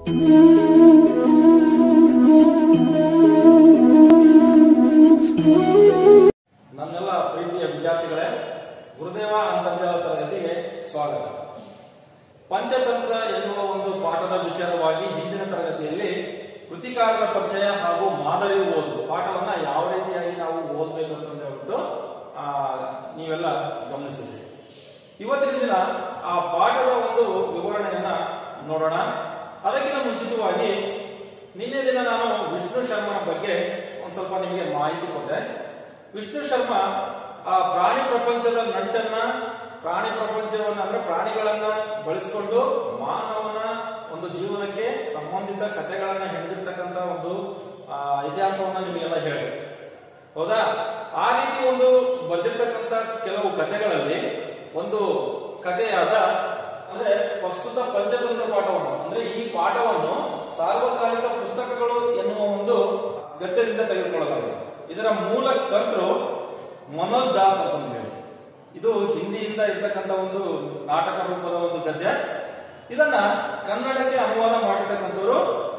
ನನ್ನೆಲ್ಲ ಪ್ರೀತಿಯ ವಿದ್ಯಾರ್ಥಿಗಳೇ, ಗುರುದೇವ ಅಂತರ್ಜಾಲ ತರಗತಿಗೆ ಸ್ವಾಗತ. ಪಂಚತಂತ್ರ ಎನ್ನುವ ಒಂದು ಪಾಠದ ವಿಚಾರವಾಗಿ ಹಿಂದಿನ ತರಗತಿಯಲ್ಲಿ ಕೃತಿಕಾರರ ಪರಿಚಯ ಹಾಗೂ ಮಾದರಿ ಓದು ಪಾಠವನ್ನ ಯಾವ ರೀತಿಯಾಗಿ ನಾವು ಓದಬೇಕು ಅಂತ ಹೇಳ್ಬಿಟ್ಟು ನೀವೆಲ್ಲ ಗಮನಿಸಿದ್ರಿ. ಇವತ್ತಿನ ದಿನ ಆ ಪಾಠದ ಒಂದು ವಿವರಣೆಯನ್ನ ನೋಡೋಣ. ಅದಕ್ಕಿಂತ ಮುಂಚಿತವಾಗಿ ನಿನ್ನೆ ದಿನ ನಾನು ವಿಷ್ಣು ಶರ್ಮನ ಬಗ್ಗೆ ಒಂದ್ ಸ್ವಲ್ಪ ನಿಮಗೆ ಮಾಹಿತಿ ಕೊಟ್ಟೆ. ವಿಷ್ಣು ಶರ್ಮ ಆ ಪ್ರಾಣಿ ಪ್ರಪಂಚದ ನಂಟನ್ನ, ಪ್ರಾಣಿ ಪ್ರಪಂಚವನ್ನ ಅಂದ್ರೆ ಪ್ರಾಣಿಗಳನ್ನ ಬಳಸಿಕೊಂಡು ಮಾನವನ ಒಂದು ಜೀವನಕ್ಕೆ ಸಂಬಂಧಿತ ಕಥೆಗಳನ್ನ ಹೆಣೆದಿರ್ತಕ್ಕಂಥ ಒಂದು ಇತಿಹಾಸವನ್ನ ನಿಮಗೆಲ್ಲ ಹೇಳಿದೆ, ಹೌದಾ? ಆ ರೀತಿ ಒಂದು ಬರೆದಿರ್ತಕ್ಕಂಥ ಕೆಲವು ಕಥೆಗಳಲ್ಲಿ ಒಂದು ಕಥೆಯಾದ ಅಂದ್ರೆ ಪ್ರಸ್ತುತ ಪಂಚತಂತ್ರ ಪಾಠವನ್ನು, ಅಂದ್ರೆ ಈ ಪಾಠವನ್ನು ಸಾರ್ವಕಾಲಿಕ ಪುಸ್ತಕಗಳು ಎನ್ನುವ ಒಂದು ಗದ್ಯದಿಂದ ತೆಗೆದುಕೊಳ್ಳಲಾಗಿದೆ. ಇದರ ಮೂಲ ಕರ್ತೃ ಮನೋಜ್ ದಾಸ್ ಅಂತ ಹೇಳಿ, ಇದು ಹಿಂದಿಯಿಂದ ಇರ್ತಕ್ಕಂಥ ಒಂದು ನಾಟಕ ರೂಪದ ಒಂದು ಗದ್ಯ. ಇದನ್ನ ಕನ್ನಡಕ್ಕೆ ಅನುವಾದ ಮಾಡಿರ್ತಕ್ಕಂಥವ್ರು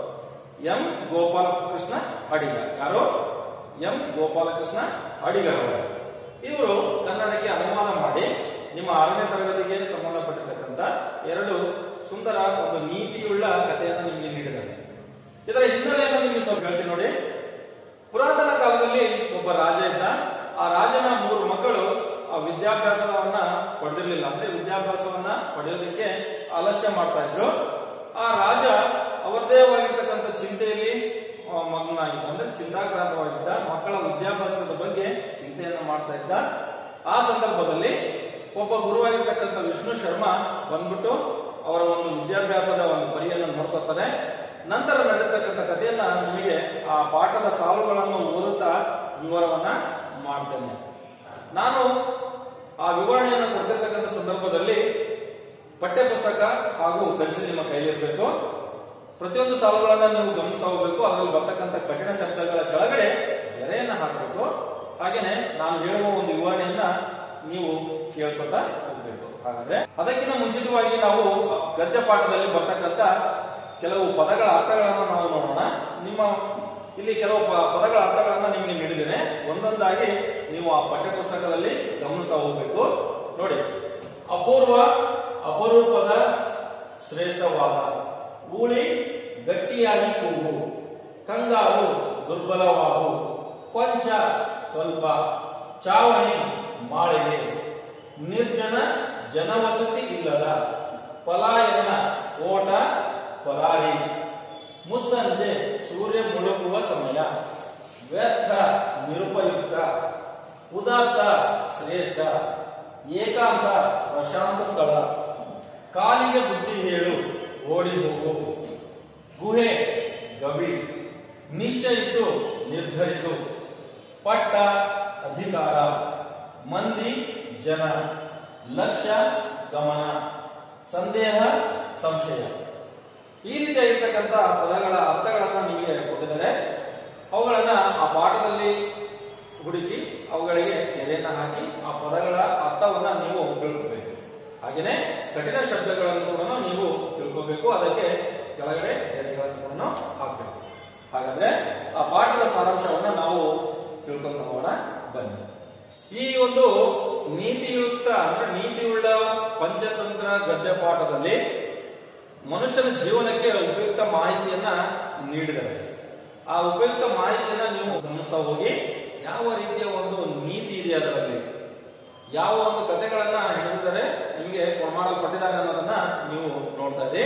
ಎಂ ಗೋಪಾಲಕೃಷ್ಣ ಅಡಿಗ. ಯಾರು? ಎಂ ಗೋಪಾಲಕೃಷ್ಣ ಅಡಿಗರವರು. ಇವರು ಕನ್ನಡಕ್ಕೆ ಅನುವಾದ ಮಾಡಿ ನಿಮ್ಮ 6ನೇ ತರಗತಿಗೆ ಸಂಬಂಧಪಟ್ಟಿರ್ತಕ್ಕಂಥ 2 ಸುಂದರ ಒಂದು ನೀತಿಯುಳ್ಳ ಕಥೆಯನ್ನು ನಿಮಗೆ ನೀಡಿದ್ದಾರೆ. ಇದರ ಹಿನ್ನೆಲೆಯನ್ನು ನಿಮಗೆ ಸ್ವಲ್ಪ ಹೇಳ್ತೀನಿ ನೋಡಿ. ಪುರಾತನ ಕಾಲದಲ್ಲಿ ಒಬ್ಬ ರಾಜ ಇದ್ದ. ಆ ರಾಜನ 3 ಮಕ್ಕಳು ಆ ವಿದ್ಯಾಭ್ಯಾಸವನ್ನ ಪಡೆದಿರಲಿಲ್ಲ, ಅಂದ್ರೆ ವಿದ್ಯಾಭ್ಯಾಸವನ್ನ ಪಡೆಯೋದಕ್ಕೆ ಆಲಸ್ಯ ಮಾಡ್ತಾ ಇದ್ರು. ಆ ರಾಜ ಅವರದೇ ಆಗಿರ್ತಕ್ಕಂಥ ಚಿಂತೆಯಲ್ಲಿ ಮಗ್ನಾಗಿದ್ದ, ಅಂದ್ರೆ ಚಿಂತಾಕ್ರಾಂತವಾಗಿದ್ದ. ಮಕ್ಕಳ ವಿದ್ಯಾಭ್ಯಾಸದ ಬಗ್ಗೆ ಚಿಂತೆಯನ್ನು ಮಾಡ್ತಾ ಇದ್ದ. ಆ ಸಂದರ್ಭದಲ್ಲಿ ಒಬ್ಬ ಗುರುವಾಗಿರ್ತಕ್ಕಂಥ ವಿಷ್ಣು ಶರ್ಮಾ ಬಂದ್ಬಿಟ್ಟು ಅವರ ಒಂದು ವಿದ್ಯಾಭ್ಯಾಸದ ಒಂದು ಪರಿಯನ್ನು ನೋಡ್ಕೊತಾರೆ. ನಂತರ ನಡೆದಿರ್ತಕ್ಕಂಥ ಕಥೆಯನ್ನ ನಿಮಗೆ ಆ ಪಾಠದ ಸಾಲುಗಳನ್ನು ಓದುತ್ತಾ ವಿವರವನ್ನ ಮಾಡ್ತೇನೆ. ನಾನು ಆ ವಿವರಣೆಯನ್ನು ಕೊಡ್ತಿರ್ತಕ್ಕಂಥ ಸಂದರ್ಭದಲ್ಲಿ ಪಠ್ಯಪುಸ್ತಕ ಹಾಗೂ ಪೆನ್ಸಿಲ್ ನಿಮ್ಮ ಕೈಲಿರಬೇಕು. ಪ್ರತಿಯೊಂದು ಸಾಲುಗಳನ್ನ ನೀವು ಗಮನಿಸ್ತಾ ಹೋಗ್ಬೇಕು. ಅದರಲ್ಲಿ ಬರ್ತಕ್ಕಂಥ ಕಠಿಣ ಶಬ್ದಗಳ ಕೆಳಗಡೆ ಗೆರೆಯನ್ನ ಹಾಕಬೇಕು. ಹಾಗೇನೆ ನಾನು ಹೇಳುವ ಒಂದು ವಿವರಣೆಯನ್ನ ನೀವು ಕೇಳ್ಕೊತಾ ಹೋಗ್ಬೇಕು. ಹಾಗಾದ್ರೆ ಅದಕ್ಕಿಂತ ಮುಂಚಿತವಾಗಿ ನಾವು ಗದ್ಯ ಪಾಠದಲ್ಲಿ ಬರ್ತಕ್ಕಂಥ ಕೆಲವು ಪದಗಳ ಅರ್ಥಗಳನ್ನು ನಾವು ನೋಡೋಣ. ನಿಮ್ಮ ಇಲ್ಲಿ ಕೆಲವು ಪದಗಳ ಅರ್ಥಗಳನ್ನ ನಿಮಗೆ ನೀಡಿದ್ದೇನೆ. ಒಂದೊಂದಾಗಿ ನೀವು ಆ ಪಠ್ಯಪುಸ್ತಕದಲ್ಲಿ ಗಮನಿಸ್ತಾ ಹೋಗ್ಬೇಕು. ನೋಡಿ, ಅಪೂರ್ವ ಅಪರೂಪದ ಶ್ರೇಷ್ಠವಾದ, ಊಳಿ ಗಟ್ಟಿಯಾಗಿ ಕೂಗು, ಕಂಗಾರು ದುರ್ಬಲವಾಗು, ಕೊಂಚ ಸ್ವಲ್ಪ, ಚಾವಣಿ ಮಾಳಿಗೆ, ನಿರ್ಜನ ಜನವಸತಿ ಇಲ್ಲದ, ಪಲಾಯನ ಓಟ ಪರಾರಿ, ಮುಸ್ಸಂಜೆ ಸೂರ್ಯ ಮುಳುಗುವ ಸಮಯ, ವ್ಯರ್ಥ ನಿರುಪಯುಕ್ತ, ಉದಾತ್ತ ಶ್ರೇಷ್ಠ, ಏಕಾಂತ ಪ್ರಶಾಂತ ಸ್ಥಳ, ಕಾಲಿಗೆ ಬುದ್ಧಿ ಹೇಳು ಓಡಿ ಹೋಗು, ಗುಹೆ ಗವಿ, ನಿಶ್ಚಯಿಸು ನಿರ್ಧರಿಸು, ಪಟ್ಟ ಅಧಿಕಾರ, ಮಂದಿ ಜನ, ಲಕ್ಷ್ಯ ಗಮನ, ಸಂದೇಹ ಸಂಶಯ. ಈ ರೀತಿಯಾಗಿರ್ತಕ್ಕಂಥ ಪದಗಳ ಅರ್ಥಗಳನ್ನ ನಿಮಗೆ ಕೊಟ್ಟಿದ್ದಾರೆ. ಅವುಗಳನ್ನ ಆ ಪಾಠದಲ್ಲಿ ಹುಡುಕಿ ಅವುಗಳಿಗೆ ಗೆರೆಯನ್ನ ಹಾಕಿ ಆ ಪದಗಳ ಅರ್ಥವನ್ನ ನೀವು ತಿಳ್ಕೋಬೇಕು. ಹಾಗೇನೆ ಕಠಿಣ ಶಬ್ದಗಳನ್ನು ಕೂಡ ನೀವು ತಿಳ್ಕೋಬೇಕು. ಅದಕ್ಕೆ ಕೆಳಗಡೆ ಗೆರೆಗಳನ್ನು ಹಾಕಬೇಕು. ಹಾಗಾದ್ರೆ ಆ ಪಾಠದ ಸಾರಾಂಶವನ್ನ ನಾವು ತಿಳ್ಕೊಂಡು ಹೋಗೋಣ ಬನ್ನಿ. ಈ ಒಂದು ನೀತಿಯುಕ್ತ ಅಂದ್ರೆ ನೀತಿಯುಳ್ಳ ಪಂಚತಂತ್ರ ಗದ್ಯ ಪಾಠದಲ್ಲಿ ಮನುಷ್ಯನ ಜೀವನಕ್ಕೆ ಉಪಯುಕ್ತ ಮಾಹಿತಿಯನ್ನ ನೀಡಿದ್ದಾರೆ. ಆ ಉಪಯುಕ್ತ ಮಾಹಿತಿಯನ್ನ ನೀವು ಗಮನಿಸ್ತಾ ಹೋಗಿ ಯಾವ ರೀತಿಯ ಒಂದು ನೀತಿ ಇದೆ, ಅದರಲ್ಲಿ ಯಾವ ಒಂದು ಕಥೆಗಳನ್ನ ಹೇಳಿದರೆ ನಿಮಗೆ ಕೊಡಮಾಡಲ್ಪಟ್ಟಿದ್ದಾರೆ ಅನ್ನೋದನ್ನ ನೀವು ನೋಡ್ತಾ ಇದ್ದೀರಿ.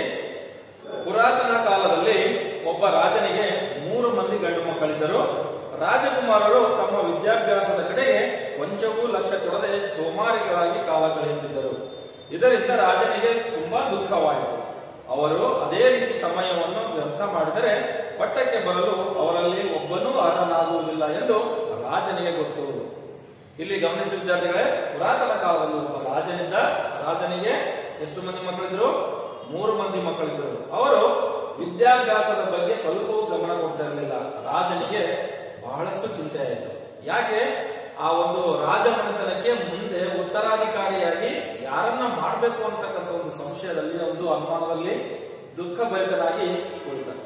ಪುರಾತನ ಕಾಲದಲ್ಲಿ ಒಬ್ಬ ರಾಜನಿಗೆ 3 ಮಂದಿ ಗಂಡು ಮಕ್ಕಳಿದ್ದರು. ರಾಜಕುಮಾರರು ತಮ್ಮ ವಿದ್ಯಾಭ್ಯಾಸದ ಕಡೆಗೆ ಕೊಂಚವೂ ಲಕ್ಷ್ಯ ಕೊಡದೆ ಸೋಮಾರಿಗಳಾಗಿ ಕಾಲ ಕಳೆಯುತ್ತಿದ್ದರು. ಇದರಿಂದ ರಾಜನಿಗೆ ತುಂಬಾ ದುಃಖವಾಯಿತು. ಅವರು ಅದೇ ರೀತಿ ಸಮಯವನ್ನು ವ್ಯರ್ಥ ಮಾಡಿದರೆ ಪಟ್ಟಕ್ಕೆ ಬರಲು ಅವರಲ್ಲಿ ಒಬ್ಬನೂ ಅರ್ಹನಾಗುವುದಿಲ್ಲ ಎಂದು ರಾಜನಿಗೆ ಗೊತ್ತು. ಇಲ್ಲಿ ಗಮನಿಸಿದ ವಿದ್ಯಾರ್ಥಿಗಳೇ, ಪುರಾತನ ಕಾಲದಲ್ಲಿ ಒಬ್ಬ ರಾಜನಿಂದ. ರಾಜನಿಗೆ ಎಷ್ಟು ಮಂದಿ ಮಕ್ಕಳಿದ್ರು? 3 ಮಂದಿ ಮಕ್ಕಳಿದ್ದರು. ಅವರು ವಿದ್ಯಾಭ್ಯಾಸದ ಬಗ್ಗೆ ಸ್ವಲ್ಪವೂ ಗಮನ ಕೊಡ್ತಾ ಇರಲಿಲ್ಲ. ರಾಜನಿಗೆ ಬಹಳಷ್ಟು ಚಿಂತೆ ಆಯಿತು. ಯಾಕೆ? ಆ ಒಂದು ರಾಜಮನೆತನಕ್ಕೆ ಮುಂದೆ ಉತ್ತರಾಧಿಕಾರಿಯಾಗಿ ಯಾರನ್ನ ಮಾಡಬೇಕು ಅಂತಕ್ಕಂಥ ಒಂದು ಸಂಶಯದಲ್ಲಿ, ಒಂದು ಅನುಮಾನದಲ್ಲಿ ದುಃಖಭರಿತನಾಗಿ ಕುಳಿತನು.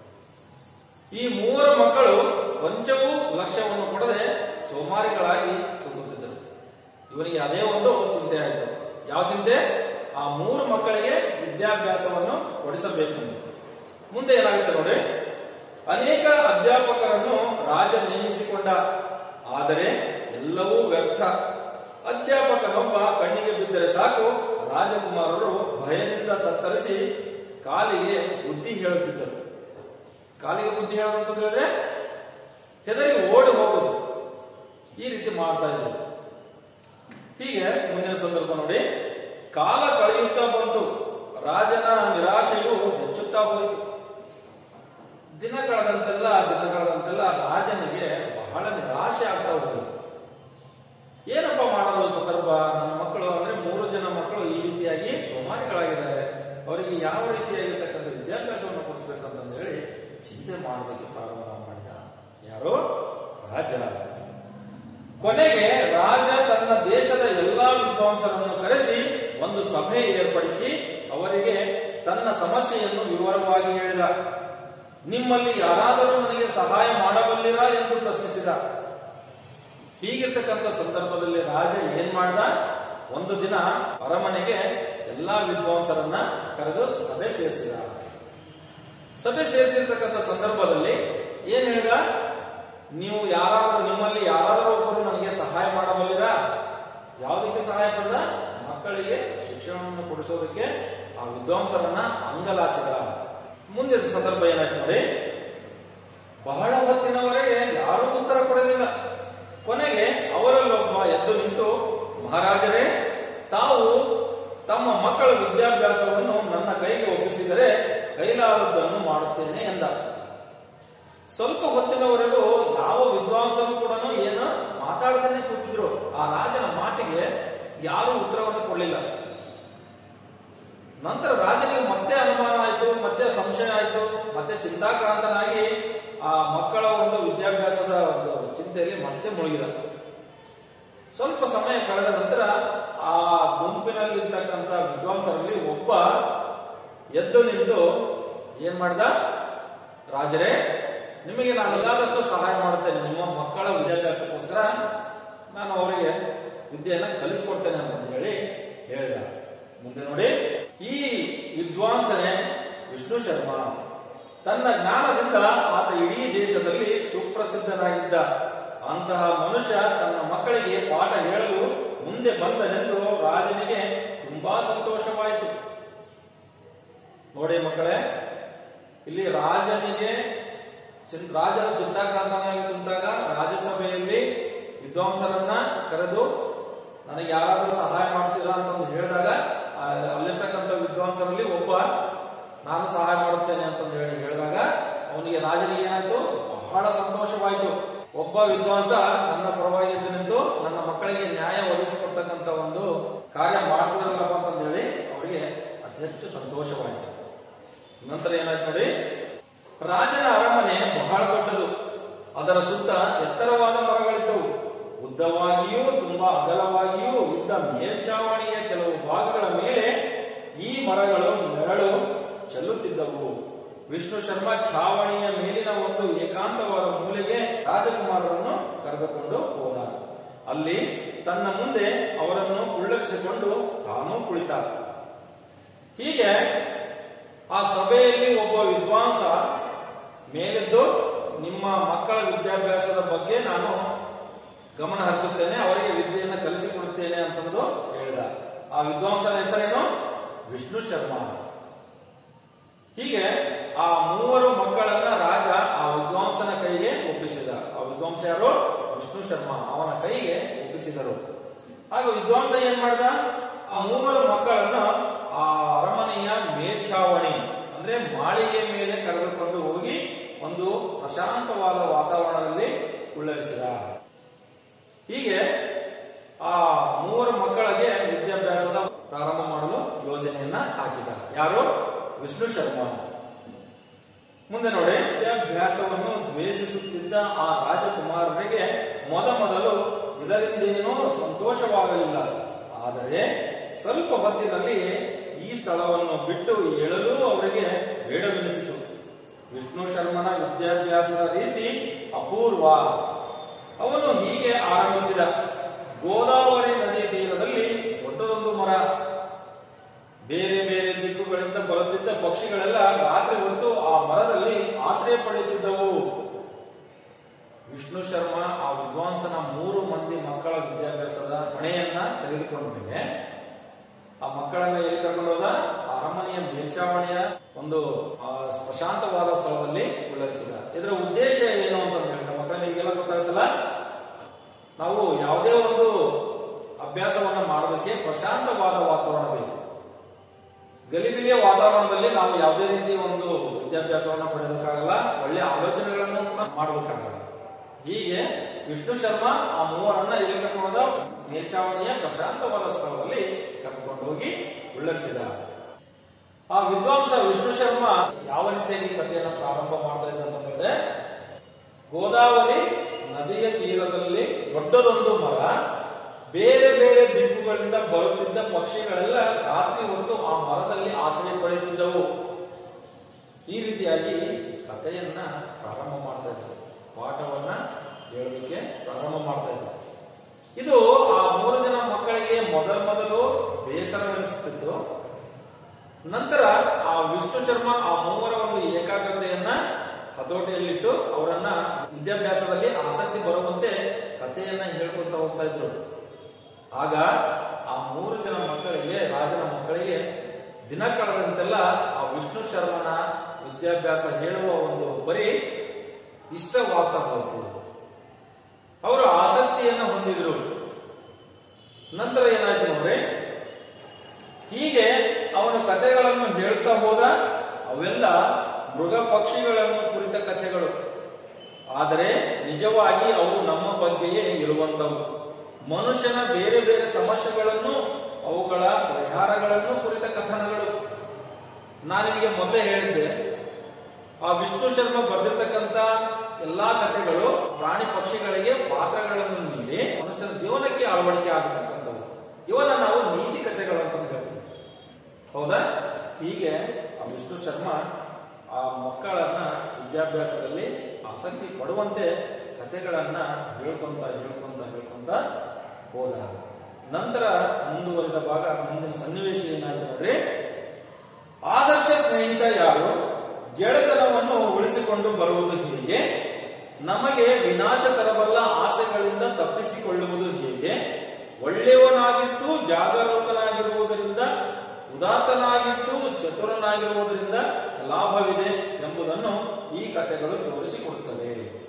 ಈ ಮೂವರು ಮಕ್ಕಳು ಕೊಂಚವೂ ಲಕ್ಷ್ಯವನ್ನು ಕೊಡದೆ ಸೋಮಾರಿಗಳಾಗಿ ಸುತ್ತುತ್ತಿದ್ದರು. ಇವನಿಗೆ ಅದೇ ಒಂದು ಚಿಂತೆ ಆಯಿತು. ಯಾವ ಚಿಂತೆ? ಆ ಮೂರು ಮಕ್ಕಳಿಗೆ ವಿದ್ಯಾಭ್ಯಾಸವನ್ನು ಕೊಡಿಸಬೇಕು. ಮುಂದೆ ಏನಾಗುತ್ತೆ ನೋಡಿ. ಅನೇಕ ಅಧ್ಯಾಪಕರನ್ನು ರಾಜ ನೇಮಿಸಿಕೊಂಡ, ಆದರೆ ಎಲ್ಲವೂ ವ್ಯರ್ಥ. ಅಧ್ಯಾಪಕನೊಬ್ಬ ಕಣ್ಣಿಗೆ ಬಿದ್ದರೆ ಸಾಕು, ರಾಜಕುಮಾರರು ಭಯದಿಂದ ತತ್ತರಿಸಿ ಕಾಲಿಗೆ ಬುದ್ಧಿ ಹೇಳುತ್ತಿದ್ದರು. ಕಾಲಿಗೆ ಬುದ್ಧಿ ಹೇಳೋದಂತ ಹೇಳಿದ್ರೆ ಹೆದರಿ ಓಡಿ ಹೋಗುದು, ಈ ರೀತಿ ಮಾಡ್ತಾ ಇದ್ದರು. ಹೀಗೆ ಮುಂದಿನ ಸಂದರ್ಭ ನೋಡಿ. ಕಾಲ ಕಳೆಯುತ್ತಾ ಬಂತು, ರಾಜನ ನಿರಾಶೆಯು ಹೆಚ್ಚುತ್ತಾ ಹೋಯಿತು. ದಿನ ಕಳೆದಂತೆಲ್ಲ ರಾಜನಿಗೆ ಬಹಳ ನಿರಾಶೆ ಆಗ್ತಾ ಹೋಯಿತು. ಏನಪ್ಪ ಮಾಡೋದು ಸಂದರ್ಭ? ನನ್ನ ಮಕ್ಕಳು ಅಂದ್ರೆ 3 ಜನ ಮಕ್ಕಳು ಈ ರೀತಿಯಾಗಿ ಸೋಮಾರಿಗಳಾಗಿದ್ದಾರೆ, ಅವರಿಗೆ ಯಾವ ರೀತಿಯಾಗಿರ್ತಕ್ಕಂಥ ವಿದ್ಯಾಭ್ಯಾಸವನ್ನು ಕೊಡಿಸ್ಬೇಕಂತಂದು ಹೇಳಿ ಚಿಂತೆ ಮಾಡೋದಕ್ಕೆ ಪ್ರಾರಂಭ ಮಾಡಿದ. ಯಾರು? ರಾಜ. ಕೊನೆಗೆ ರಾಜ ತನ್ನ ದೇಶದ ಎಲ್ಲಾ ವಿದ್ವಾಂಸರನ್ನು ಕರೆಸಿ ಒಂದು ಸಭೆ ಏರ್ಪಡಿಸಿ ಅವರಿಗೆ ತನ್ನ ಸಮಸ್ಯೆಯನ್ನು ವಿವರವಾಗಿ ಹೇಳಿದ. ನಿಮ್ಮಲ್ಲಿ ಯಾರಾದರೂ ನನಗೆ ಸಹಾಯ ಮಾಡಬಲ್ಲಿರಾ ಎಂದು ಪ್ರಶ್ನಿಸಿದ. ಹೀಗಿರ್ತಕ್ಕಂಥ ಸಂದರ್ಭದಲ್ಲಿ ರಾಜ ಏನ್ ಮಾಡ್ದ? ಒಂದು ದಿನ ಅರಮನೆಗೆ ಎಲ್ಲಾ ವಿದ್ವಾಂಸರನ್ನ ಕರೆದು ಸಭೆ ಸೇರಿಸಿದ. ಸಭೆ ಸೇರಿಸಿರ್ತಕ್ಕಂಥ ಸಂದರ್ಭದಲ್ಲಿ ಏನ್ ಹೇಳಿದ? ನಿಮ್ಮಲ್ಲಿ ಯಾರಾದರೂ ಒಬ್ಬರು ನನಗೆ ಸಹಾಯ ಮಾಡಬಲ್ಲಿರಾ? ಯಾವುದಕ್ಕೆ ಸಹಾಯ ಪಡೆದ? ಮಕ್ಕಳಿಗೆ ಶಿಕ್ಷಣವನ್ನು ಕೊಡಿಸೋದಕ್ಕೆ ಆ ವಿದ್ವಾಂಸರನ್ನ ಅಂಗಲಾಚಿದ. ಮುಂದಿನ ಸಂದರ್ಭ ಏನಾಯ್ತು ನೋಡಿ. ಬಹಳ ಹೊತ್ತಿನವರೆಗೆ ಯಾರೂ ಉತ್ತರ ಕೊಡಲಿಲ್ಲ. ಕೊನೆಗೆ ಅವರಲ್ಲೊಬ್ಬ ಎದ್ದು ನಿಂತು, ಮಹಾರಾಜರೇ, ತಾವು ತಮ್ಮ ಮಕ್ಕಳ ವಿದ್ಯಾಭ್ಯಾಸವನ್ನು ನನ್ನ ಕೈಗೆ ಒಪ್ಪಿಸಿದರೆ ಕೈಲಾದದ್ದನ್ನು ಮಾಡುತ್ತೇನೆ ಎಂದ. ಸ್ವಲ್ಪ ಹೊತ್ತಿನವರೆಗೂ ಯಾವ ವಿದ್ವಾಂಸರು ಕೂಡ ಏನು ಮಾತಾಡದೇನೆ ಕೂತಿದ್ರು. ಆ ರಾಜನ ಮಾತಿಗೆ ಯಾರೂ ಉತ್ತರವನ್ನು ಕೊಡಲಿಲ್ಲ. ನಂತರ ರಾಜನಿಗೆ ಮತ್ತೆ ಅನುಮಾನ ಆಯಿತು, ಮತ್ತೆ ಸಂಶಯ ಆಯಿತು, ಮತ್ತೆ ಚಿಂತಾಕ್ರಾಂತನಾಗಿ ಆ ಮಕ್ಕಳ ಒಂದು ವಿದ್ಯಾಭ್ಯಾಸದ ಒಂದು ಚಿಂತೆಯಲ್ಲಿ ಮತ್ತೆ ಮುಳುಗಿದ. ಸ್ವಲ್ಪ ಸಮಯ ಕಳೆದ ನಂತರ ಆ ಗುಂಪಿನಲ್ಲಿರ್ತಕ್ಕಂಥ ವಿದ್ವಾಂಸರಲ್ಲಿ ಒಬ್ಬ ಎದ್ದು ನಿಂತು ಏನ್ ಮಾಡ್ದ? ರಾಜರೇ, ನಿಮಗೆ ನಾನು ಎಲ್ಲಾದಷ್ಟು ಸಹಾಯ ಮಾಡುತ್ತೇನೆ. ನಿಮ್ಮ ಮಕ್ಕಳ ವಿದ್ಯಾಭ್ಯಾಸಕ್ಕೋಸ್ಕರ ನಾನು ಅವರಿಗೆ ವಿದ್ಯೆಯನ್ನು ಕಲಿಸ್ಕೊಡ್ತೇನೆ ಅಂತ ಹೇಳಿ ಹೇಳಿದ. ಮುಂದೆ ನೋಡಿ. ಈ ವಿದ್ವಾಂಸನೇ ವಿಷ್ಣು ಶರ್ಮಾ. ತನ್ನ ಜ್ಞಾನದಿಂದ ಆತ ಇಡೀ ದೇಶದಲ್ಲಿ ಸುಪ್ರಸಿದ್ಧನಾಗಿದ್ದ. ಅಂತಹ ಮನುಷ್ಯ ತನ್ನ ಮಕ್ಕಳಿಗೆ ಪಾಠ ಹೇಳಲು ಮುಂದೆ ಬಂದನೆಂದು ರಾಜನಿಗೆ ತುಂಬಾ ಸಂತೋಷವಾಯಿತು. ನೋಡಿ ಮಕ್ಕಳೇ, ಇಲ್ಲಿ ರಾಜನ ಚಿಂತಾಕ್ರಾಂತನಾಗಿ ಕುಂತಾಗ ರಾಜ್ಯಸಭೆಯಲ್ಲಿ ವಿದ್ವಾಂಸರನ್ನ ಕರೆದು ನನಗೆ ಯಾರಾದರೂ ಸಹಾಯ ಮಾಡ್ತೀರಾ ಅಂತಂದು ಹೇಳಿದಾಗ ಅಲ್ಲಿರ್ತಕ್ಕಂಥ ವಿದ್ವಾಂಸರಲ್ಲಿ ಒಬ್ಬ ನಾನು ಸಹಾಯ ಮಾಡುತ್ತೇನೆ ಅಂತಂದು ಹೇಳಿದಾಗ ಅವನಿಗೆ ರಾಜನಿಗೆ ಏನಾಯ್ತು? ಬಹಳ ಸಂತೋಷವಾಯಿತು. ಒಬ್ಬ ವಿದ್ವಾಂಸ ನನ್ನ ಪರವಾಗಿ ನಿಂತು ನನ್ನ ಮಕ್ಕಳಿಗೆ ನ್ಯಾಯ ಒದಗಿಸಿಕೊಡ್ತಕ್ಕಂಥ ಒಂದು ಕಾರ್ಯ ಮಾಡ್ತಿದ್ರಲ್ಲಪ್ಪ ಅಂತಂದು ಹೇಳಿ ಅವರಿಗೆ ಅತಿ ಹೆಚ್ಚು ಸಂತೋಷವಾಯಿತು. ನಂತರ ಏನಾಯ್ತು ನೋಡಿ. ರಾಜನ ಅರಮನೆ ಬಹಳ ದೊಡ್ಡದು. ಅದರ ಸುತ್ತ ಎತ್ತರವಾದ ಮರಗಳಿದ್ದವು. ಉದ್ದವಾಗಿಯೂ ತುಂಬಾ ಅಗಲವಾಗಿಯೂ ಇದ್ದ ಮೇಲ್ಛಾವಣಿಯ ಕೆಲವು ಭಾಗಗಳ ಮೇಲೆ ಈ ಮರಗಳು ನೆರಳು ಚೆಲ್ಲುತ್ತಿದ್ದವು. ವಿಷ್ಣು ಶರ್ಮಾ ಛಾವಣಿಯ ಮೇಲಿನ ಒಂದು ಏಕಾಂತವಾದ ಮೂಲೆಗೆ ರಾಜಕುಮಾರರನ್ನು ಕರೆದುಕೊಂಡು ಹೋದ. ಅಲ್ಲಿ ತನ್ನ ಮುಂದೆ ಅವರನ್ನು ಕುಳ್ಳರಿಸಿಕೊಂಡು ತಾನೂ ಕುಳಿತ. ಹೀಗೆ ಆ ಸಭೆಯಲ್ಲಿ ಒಬ್ಬ ವಿದ್ವಾಂಸ ಮೇಲೆದ್ದು, ನಿಮ್ಮ ಮಕ್ಕಳ ವಿದ್ಯಾಭ್ಯಾಸದ ಬಗ್ಗೆ ನಾನು ಗಮನ ಹರಿಸುತ್ತೇನೆ, ಅವರಿಗೆ ವಿದ್ಯೆಯನ್ನು ಕಲಿಸಿಕೊಡುತ್ತೇನೆ ಅಂತಂದು ಹೇಳಿದ. ಆ ವಿದ್ವಾಂಸನ ಹೆಸರೇನು? ವಿಷ್ಣು ಶರ್ಮಾ. ಹೀಗೆ ಆ ಮೂವರು ಮಕ್ಕಳನ್ನ ರಾಜ ಆ ವಿದ್ವಾಂಸನ ಕೈಗೆ ಒಪ್ಪಿಸಿದ. ಆ ವಿದ್ವಾಂಸ ಯಾರು? ವಿಷ್ಣು ಶರ್ಮಾ. ಅವನ ಕೈಗೆ ಒಪ್ಪಿಸಿದರು. ಆಗ ವಿದ್ವಾಂಸ ಏನ್ ಮಾಡಿದ? ಆ ಮೂವರು ಮಕ್ಕಳನ್ನ ಆ ಅರಮನೆಯ ಮೇಲ್ಛಾವಣಿ ಅಂದ್ರೆ ಮಾಳಿಗೆ ಮೇಲೆ ಕರೆದುಕೊಂಡು ಹೋಗಿ ಒಂದು ಪ್ರಶಾಂತವಾದ ವಾತಾವರಣದಲ್ಲಿ ಕುಳ್ಳರಿಸಿದ. ಹೀಗೆ ಆ ಮೂವರು ಮಕ್ಕಳಿಗೆ ವಿದ್ಯಾಭ್ಯಾಸದ ಪ್ರಾರಂಭ ಮಾಡಲು ಯೋಜನೆಯನ್ನ ಹಾಕಿದ. ಯಾರು? ವಿಷ್ಣು ಶರ್ಮಾ. ಮುಂದೆ ನೋಡಿ. ವಿದ್ಯಾಭ್ಯಾಸವನ್ನು ದ್ವೇಷಿಸುತ್ತಿದ್ದ ಆ ರಾಜಕುಮಾರರಿಗೆ ಮೊದಲು ಇದರಿಂದೇನೂ ಸಂತೋಷವಾಗಲಿಲ್ಲ. ಆದರೆ ಸ್ವಲ್ಪ ಹೊತ್ತಿನಲ್ಲಿ ಈ ಸ್ಥಳವನ್ನು ಬಿಟ್ಟು ಏಳಲು ಅವರಿಗೆ ಬೇಡವೆನಿಸಿತು. ವಿಷ್ಣು ಶರ್ಮನ ವಿದ್ಯಾಭ್ಯಾಸದ ರೀತಿ ಅಪೂರ್ವ. ಅವನು ಹೀಗೆ ಆರಂಭಿಸಿದ: ಗೋದಾವರಿ ನದಿ ತೀರದಲ್ಲಿ ದೊಡ್ಡದೊಂದು ಮರ. ಬೇರೆ ಬೇರೆ ದಿಕ್ಕುಗಳಿಂದ ಬರುತ್ತಿದ್ದ ಪಕ್ಷಿಗಳೆಲ್ಲ ರಾತ್ರಿ ಹೊತ್ತು ಆ ಮರದಲ್ಲಿ ಆಶ್ರಯ ಪಡೆಯುತ್ತಿದ್ದವು. ವಿಷ್ಣು ಶರ್ಮಾ ಆ ವಿದ್ವಾಂಸನ 3 ಮಂದಿ ಮಕ್ಕಳ ವಿದ್ಯಾಭ್ಯಾಸದ ಹೊಣೆಯನ್ನ ತೆಗೆದುಕೊಂಡ ಮೇಲೆ ಆ ಮಕ್ಕಳನ್ನ ಎಲ್ಲಿ ಕರ್ಕೊಂಡು ಹೋದ? ಅರಮನೆಯ ಮೇಲ್ಚಾವಣಿಯ ಒಂದು ಪ್ರಶಾಂತವಾದ ಸ್ಥಳದಲ್ಲಿ ಕುಳ್ಳರಿಸಿದ. ಇದರ ಉದ್ದೇಶ ಏನು ಅಂತ ಹೇಳಿದ್ರೆ, ಮಕ್ಕಳನ್ನ ಈಗೆಲ್ಲ ಗೊತ್ತಾಗುತ್ತಲ್ಲ, ನಾವು ಯಾವುದೇ ಒಂದು ಅಭ್ಯಾಸವನ್ನ ಮಾಡೋದಕ್ಕೆ ಪ್ರಶಾಂತವಾದ ವಾತಾವರಣ ಬೇಕು. ಗಲಿಬಿಲಿಯ ವಾತಾವರಣದಲ್ಲಿ ನಾವು ಯಾವುದೇ ರೀತಿಯ ಒಂದು ವಿದ್ಯಾಭ್ಯಾಸವನ್ನ ಪಡೆಯೋದಕ್ಕಾಗಲ್ಲ, ಒಳ್ಳೆ ಆಲೋಚನೆಗಳನ್ನು ಕೂಡ ಮಾಡೋದಕ್ಕಾಗಲ್ಲ. ಹೀಗೆ ವಿಷ್ಣು ಶರ್ಮಾ ಆ 3ರನ್ನ ಎಲ್ಲಿ ಕರ್ಕೊಂಡು ಹೋದ? ಮೇಲ್ಚಾವಣಿಯ ಪ್ರಶಾಂತವಾದ ಸ್ಥಳದಲ್ಲಿ ಕರ್ಕೊಂಡು ಹೋಗಿ ಉಳ್ಳರಿಸಿದ. ಆ ವಿದ್ವಾಂಸ ವಿಷ್ಣು ಶರ್ಮಾ ಯಾವ ರೀತಿಯಾಗಿ ಕಥೆಯನ್ನು ಪ್ರಾರಂಭ ಮಾಡ್ತಾ ಇದ್ದ ಅಂತಂದ್ರೆ, ಗೋದಾವರಿ ನದಿಯ ತೀರದಲ್ಲಿ ದೊಡ್ಡದೊಂದು ಮರ. ಬೇರೆ ಬೇರೆ ದಿಕ್ಕುಗಳಿಂದ ಬರುತ್ತಿದ್ದ ಪಕ್ಷಿಗಳೆಲ್ಲ ರಾತ್ರಿ ಹೊತ್ತು ಆ ಮರದಲ್ಲಿ ಆಶ್ರಯ ಪಡೆಯುತ್ತಿದ್ದವು. ಈ ರೀತಿಯಾಗಿ ಕಥೆಯನ್ನ ಪ್ರಾರಂಭ ಮಾಡ್ತಾ ಇದ್ದರು, ಪಾಠವನ್ನ ಹೇಳಲಿಕ್ಕೆ ಪ್ರಾರಂಭ ಮಾಡ್ತಾ ಇದ್ದರು. ಇದು ಆ 3 ಜನ ಮಕ್ಕಳಿಗೆ ಮೊದಲು ಬೇಸರವೆನಿಸುತ್ತಿತ್ತು. ನಂತರ ಆ ವಿಷ್ಣು ಶರ್ಮಾ ಆ 3ರ ಒಂದು ಏಕಾಗ್ರತೆಯನ್ನ ಹತೋಟಿಯಲ್ಲಿಟ್ಟು ಅವರನ್ನ ವಿದ್ಯಾಭ್ಯಾಸದಲ್ಲಿ ಆಸಕ್ತಿ ಬರುವಂತೆ ಕಥೆಯನ್ನ ಹೇಳ್ಕೊಂತ ಹೋಗ್ತಾ ಇದ್ರು. ಆಗ ಆ 3 ಜನ ಮಕ್ಕಳಿಗೆ, ರಾಜನ ಮಕ್ಕಳಿಗೆ ದಿನ ಕಳೆದಂತೆಲ್ಲ ಆ ವಿಷ್ಣು ಶರ್ಮನ ವಿದ್ಯಾಭ್ಯಾಸ ಹೇಳುವ ಒಂದು ಪರಿ ಇಷ್ಟವಾಗ್ತಾ ಹೋಯಿತು. ಅವರು ಆಸಕ್ತಿಯನ್ನ ಹೊಂದಿದ್ರು. ನಂತರ ಏನಾಯ್ತು ನೋಡ್ರಿ, ಹೀಗೆ ಅವನು ಕಥೆಗಳನ್ನು ಹೇಳುತ್ತಾ ಹೋದ. ಅವೆಲ್ಲ ಮೃಗ ಪಕ್ಷಿಗಳನ್ನು ಕುರಿತ ಕಥೆಗಳು, ಆದರೆ ನಿಜವಾಗಿ ಅವು ನಮ್ಮ ಬಗ್ಗೆಯೇ ಇರುವಂತವು. ಮನುಷ್ಯನ ಬೇರೆ ಬೇರೆ ಸಮಸ್ಯೆಗಳನ್ನು, ಅವುಗಳ ಪರಿಹಾರಗಳನ್ನು ಕುರಿತ ಕಥನಗಳು. ನಾನು ನಿಮಗೆ ಮೊದಲೇ ಹೇಳಿದ್ದೆ, ಆ ವಿಷ್ಣು ಶರ್ಮಾ ಬರೆದಿರ್ತಕ್ಕಂಥ ಎಲ್ಲಾ ಕಥೆಗಳು ಪ್ರಾಣಿ ಪಕ್ಷಿಗಳಿಗೆ ಪಾತ್ರಗಳನ್ನು ನೀಡಿ ಮನುಷ್ಯನ ಜೀವನಕ್ಕೆ ಅಳವಡಿಕೆ ಆಗತಕ್ಕಂಥವು. ಇವನ್ನ ನಾವು ನೀತಿ ಕಥೆಗಳು ಅಂತ ಹೇಳ್ತೀವಿ, ಹೌದಾ? ಹೀಗೆ ಆ ವಿಷ್ಣು ಶರ್ಮಾ ಆ ಮಕ್ಕಳನ್ನ ವಿದ್ಯಾಭ್ಯಾಸದಲ್ಲಿ ಆಸಕ್ತಿ ಪಡುವಂತೆ ಕಥೆಗಳನ್ನ ಹೇಳ್ಕೊಂತ ಹೋದ. ನಂತರ ಮುಂದುವರಿದ ಭಾಗ, ಮುಂದಿನ ಸನ್ನಿವೇಶ ಏನಾಯ್ತು ನೋಡ್ರಿ. ಆದರ್ಶ ಸ್ನೇಹಿತ ಯಾರು? ಗೆಳೆತನವನ್ನು ಉಳಿಸಿಕೊಂಡು ಬರುವುದು ಹೇಗೆ? ನಮಗೆ ವಿನಾಶ ತರಬಲ್ಲ ಆಸೆಗಳಿಂದ ತಪ್ಪಿಸಿಕೊಳ್ಳುವುದು ಹೇಗೆ? ಒಳ್ಳೆಯವನಾಗಿದ್ದು ಜಾಗರೂಕನಾಗಿರುವುದರಿಂದ, ಉದಾತ್ತನಾಗಿದ್ದು ಚತುರನಾಗಿರುವುದರಿಂದ ಲಾಭವಿದೆ ಎಂಬುದನ್ನು ಈ ಕಥೆಗಳು ತೋರಿಸಿಕೊಡುತ್ತವೆ.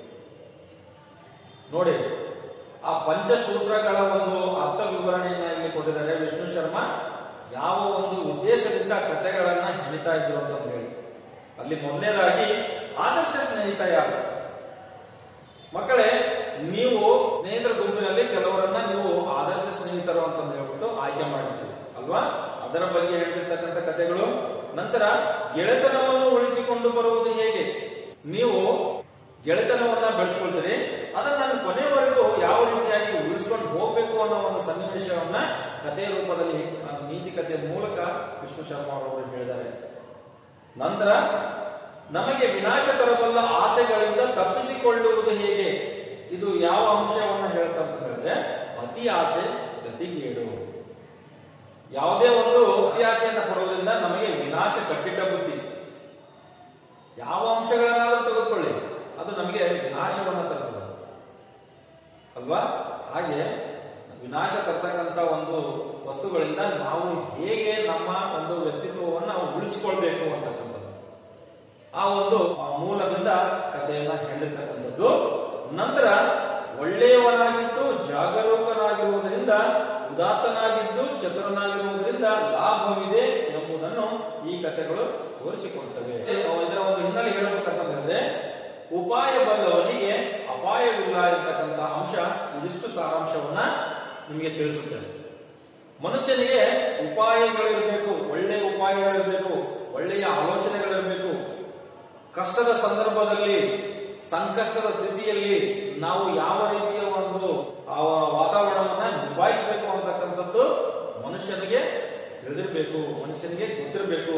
ನೋಡಿ, ಆ ಪಂಚಸೂತ್ರಗಳ ಒಂದು ಅರ್ಥ ವಿವರಣೆಯನ್ನು ಇಲ್ಲಿ ಕೊಟ್ಟಿದ್ದಾರೆ ವಿಷ್ಣು ಶರ್ಮಾ. ಯಾವ ಒಂದು ಉದ್ದೇಶದಿಂದ ಕಥೆಗಳನ್ನ ಹೆಣಿತಾ ಇದ್ರು ಅಂತ ಹೇಳಿ, ಅಲ್ಲಿ ಮೊದಲನೇದಾಗಿ ಆದರ್ಶ ಸ್ನೇಹಿತ ಯಾರು? ಮಕ್ಕಳೇ, ನೀವು ಸ್ನೇಹಿತರ ಗುಂಪಿನಲ್ಲಿ ಕೆಲವರನ್ನ ನೀವು ಆದರ್ಶ ಸ್ನೇಹಿತರು ಅಂತ ಹೇಳ್ಬಿಟ್ಟು ಆಯ್ಕೆ ಮಾಡಿರ್ತೀರಿ ಅಲ್ವಾ? ಅದರ ಬಗ್ಗೆ ಹೇಳ್ತಿರ್ತಕ್ಕಂಥ ಕಥೆಗಳು. ನಂತರ ಗೆಳೆತನವನ್ನು ಉಳಿಸಿಕೊಂಡು ಬರುವುದು ಹೇಗೆ? ನೀವು ಗೆಳೆತನವನ್ನ ಬೆಳೆಸ್ಕೊಳ್ತೀರಿ, ಅದನ್ನ ನಾನು ಕೊನೆಯವರೆಗೂ ಯಾವ ರೀತಿಯಾಗಿ ಉಳಿಸ್ಕೊಂಡು ಹೋಗ್ಬೇಕು ಅನ್ನೋ ಒಂದು ಸನ್ನಿವೇಶವನ್ನ ಕಥೆಯ ರೂಪದಲ್ಲಿ ನೀತಿ ಕಥೆಯ ಮೂಲಕ ವಿಷ್ಣು ಶರ್ಮಾ ಅವರು ಹೇಳಿದ್ದಾರೆ. ನಂತರ ನಮಗೆ ವಿನಾಶ ತರಬಲ್ಲ ಆಸೆಗಳಿಂದ ತಪ್ಪಿಸಿಕೊಳ್ಳುವುದು ಹೇಗೆ? ಇದು ಯಾವ ಅಂಶವನ್ನು ಹೇಳ್ತಾ ಅಂತ ಹೇಳಿದ್ರೆ, ಅತಿ ಆಸೆ ಗತಿಗೇಡು. ಯಾವುದೇ ಒಂದು ಅತಿ ಆಸೆಯನ್ನು ಪಡೋದ್ರಿಂದ ನಮಗೆ ವಿನಾಶ ಕಟ್ಟಿಟ್ಟ ಬುತ್ತಿ. ಯಾವ ಅಂಶಗಳನ್ನಾದ್ರೂ ತೆಗೆದುಕೊಳ್ಳಿ, ಅದು ನಮಗೆ ವಿನಾಶವನ್ನು ತರ್ತದೆ ಅಲ್ವಾ? ಹಾಗೆ ವಿನಾಶ ತರ್ತಕ್ಕಂಥ ಒಂದು ವಸ್ತುಗಳಿಂದ ನಾವು ಹೇಗೆ ನಮ್ಮ ಒಂದು ವ್ಯಕ್ತಿತ್ವವನ್ನು ಉಳಿಸಿಕೊಳ್ಬೇಕು ಅಂತಕ್ಕಂಥದ್ದು ಆ ಒಂದು ಮೂಲದಿಂದ ಕಥೆಯನ್ನ ಹೇಳಿರ್ತಕ್ಕಂಥದ್ದು. ನಂತರ ಒಳ್ಳೆಯವನಾಗಿದ್ದು ಜಾಗರೂಕನಾಗಿರುವುದರಿಂದ, ಉದಾತ್ತನಾಗಿದ್ದು ಚತುರನಾಗಿರುವುದರಿಂದ ಲಾಭವಿದೆ ಎಂಬುದನ್ನು ಈ ಕಥೆಗಳು ತೋರಿಸಿಕೊಡ್ತವೆ. ಇದರ ಒಂದು ಹಿನ್ನೆಲೆ ಹೇಳಬೇಕಂತಂದ್ರೆ, ಉಪಾಯ ಬಲ್ಲವನಿಗೆ ಅಪಾಯವಿಲ್ಲ ಇರತಕ್ಕಂಥ ಅಂಶ ಇದಿಷ್ಟು ಸಾರಾಂಶವನ್ನ ನಿಮಗೆ ತಿಳಿಸುತ್ತೇನೆ. ಮನುಷ್ಯನಿಗೆ ಉಪಾಯಗಳಿರಬೇಕು, ಒಳ್ಳೆಯ ಉಪಾಯಗಳಿರಬೇಕು, ಒಳ್ಳೆಯ ಆಲೋಚನೆಗಳಿರಬೇಕು. ಕಷ್ಟದ ಸಂದರ್ಭದಲ್ಲಿ, ಸಂಕಷ್ಟದ ಸ್ಥಿತಿಯಲ್ಲಿ ನಾವು ಯಾವ ರೀತಿಯ ಒಂದು ವಾತಾವರಣವನ್ನ ನಿಭಾಯಿಸಬೇಕು ಅಂತಕ್ಕಂಥದ್ದು ಮನುಷ್ಯನಿಗೆ ತಿಳಿದಿರಬೇಕು, ಮನುಷ್ಯನಿಗೆ ಗೊತ್ತಿರಬೇಕು.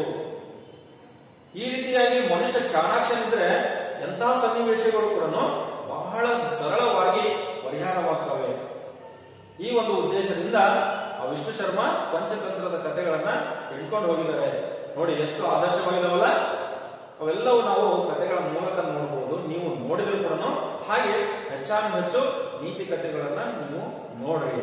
ಈ ರೀತಿಯಾಗಿ ಮನುಷ್ಯ ಚಾಣಾಕ್ಷನಿದ್ರೆ ಎಂತಹ ಸನ್ನಿವೇಶಗಳು ಕೂಡ ಬಹಳ ಸರಳವಾಗಿ ಪರಿಹಾರವಾಗ್ತವೆ. ಈ ಒಂದು ಉದ್ದೇಶದಿಂದ ಆ ವಿಷ್ಣು ಶರ್ಮಾ ಪಂಚತಂತ್ರದ ಕಥೆಗಳನ್ನ ಇಟ್ಕೊಂಡು ಹೋಗಿದ್ದಾರೆ. ನೋಡಿ ಎಷ್ಟು ಆದರ್ಶವಾಗಿದಾವಲ್ಲ. ಅವೆಲ್ಲವೂ ನಾವು ಕಥೆಗಳ ಮೂಲಕ ನೋಡಬಹುದು. ನೀವು ನೋಡಿದ್ರು ಕೂಡ ಹಾಗೆ ಹೆಚ್ಚು ನೀತಿ ಕಥೆಗಳನ್ನ ನೀವು ನೋಡ್ರಿ.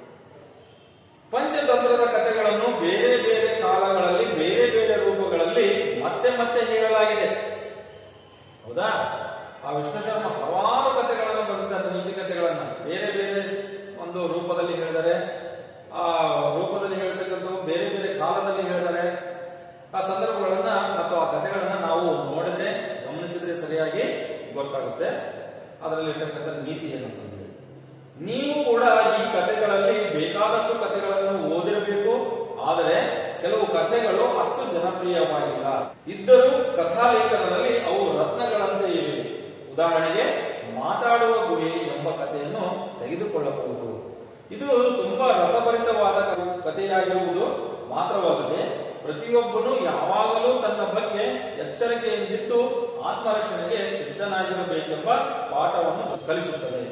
ಪಂಚತಂತ್ರದ ಕಥೆಗಳನ್ನು ಬೇರೆ ಬೇರೆ ಕಾಲಗಳಲ್ಲಿ ಬೇರೆ ಬೇರೆ ರೂಪಗಳಲ್ಲಿ ಮತ್ತೆ ಮತ್ತೆ ಹೇಳಲಾಗಿದೆ. ಹೌದಾ? ಆ ವಿಷ್ಣು ಶರ್ಮಾ ಹಲವಾರು ಕಥೆಗಳನ್ನು ಬರೆದಿದ್ದಾರೆ. ನೀತಿ ಕಥೆಗಳನ್ನ ಬೇರೆ ಬೇರೆ ಒಂದು ರೂಪದಲ್ಲಿ ಹೇಳಿದ್ದಾರೆ. ಆ ರೂಪದಲ್ಲಿ ಹೇಳ್ತಕ್ಕಂಥ ಬೇರೆ ಬೇರೆ ಕಾಲದಲ್ಲಿ ಹೇಳಿದ್ದಾರೆ. ಆ ಸಂದರ್ಭಗಳನ್ನ ಮತ್ತು ಆ ಕಥೆಗಳನ್ನ ನಾವು ನೋಡಿದ್ರೆ ಗಮನಿಸಿದ್ರೆ ಸರಿಯಾಗಿ ಗೊತ್ತಾಗುತ್ತೆ ಅದರಲ್ಲಿ ಇರ್ತಕ್ಕಂಥ ನೀತಿ ಏನಂತಂದ್ರೆ. ನೀವು ಕೂಡ ಈ ಕಥೆಗಳಲ್ಲಿ ಬೇಕಾದಷ್ಟು ಕಥೆಗಳನ್ನು ಓದಿರಬೇಕು. ಆದರೆ ಕೆಲವು ಕಥೆಗಳು ಅಷ್ಟು ಜನಪ್ರಿಯವಾಗಿಲ್ಲ. ಇದ್ದರೂ ಕಥಾಲೇಖನದಲ್ಲಿ ಅವು ರತ್ನಗಳಂತೆ ಇವೆ. ಉದಾಹರಣೆಗೆ ಮಾತಾಡುವ ಗುಹೆ ಎಂಬ ಕಥೆಯನ್ನು ತೆಗೆದುಕೊಳ್ಳಬಹುದು. ಇದು ತುಂಬಾ ರಸಭರಿತವಾದ ಕಥೆಯಾಗಿರುವುದು ಮಾತ್ರವಲ್ಲದೆ ಪ್ರತಿಯೊಬ್ಬನು ಯಾವಾಗಲೂ ತನ್ನ ಬಗ್ಗೆ ಎಚ್ಚರಿಕೆಯಿಂದಿದ್ದು ಆತ್ಮರಕ್ಷಣೆಗೆ ಸಿದ್ಧನಾಗಿರಬೇಕೆಂಬ ಪಾಠವನ್ನು ಕಲಿಸುತ್ತದೆ.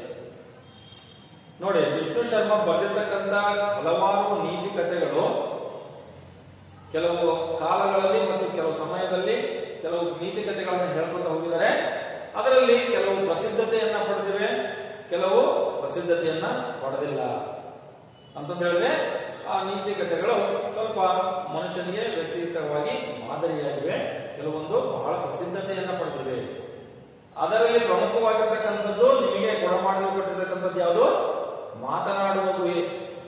ನೋಡಿ, ವಿಷ್ಣು ಶರ್ಮಾ ಬರೆದಿರ್ತಕ್ಕಂಥ ಹಲವಾರು ನೀತಿ ಕಥೆಗಳು ಕೆಲವು ಕಾಲಗಳಲ್ಲಿ ಮತ್ತು ಕೆಲವು ಸಮಯದಲ್ಲಿ ಕೆಲವು ನೀತಿ ಕಥೆಗಳನ್ನು ಹೇಳ್ಕೊಂತ ಹೋಗಿದ್ದಾರೆ. ಅದರಲ್ಲಿ ಕೆಲವು ಪ್ರಸಿದ್ಧತೆಯನ್ನ ಪಡೆದಿವೆ, ಕೆಲವು ಪ್ರಸಿದ್ಧತೆಯನ್ನ ಪಡೆದಿಲ್ಲ. ಅಂತಂದ ಹೇಳಿದ್ರೆ ಆ ನೀತಿ ಕಥೆಗಳು ಸ್ವಲ್ಪ ಮನುಷ್ಯನಿಗೆ ವ್ಯಕ್ತಿಗತವಾಗಿ ಮಾದರಿಯಾಗಿವೆ, ಕೆಲವೊಂದು ಬಹಳ ಪ್ರಸಿದ್ಧತೆಯನ್ನ ಪಡೆದಿವೆ. ಅದರಲ್ಲಿ ಪ್ರಮುಖವಾಗಿರ್ತಕ್ಕಂಥದ್ದು ನಿಮಗೆ ಕೊಡಮಾಡಲು ಕೊಟ್ಟಿರ್ತಕ್ಕಂಥದ್ದು ಯಾವುದು? ಮಾತನಾಡುವ ಗುಹೆ.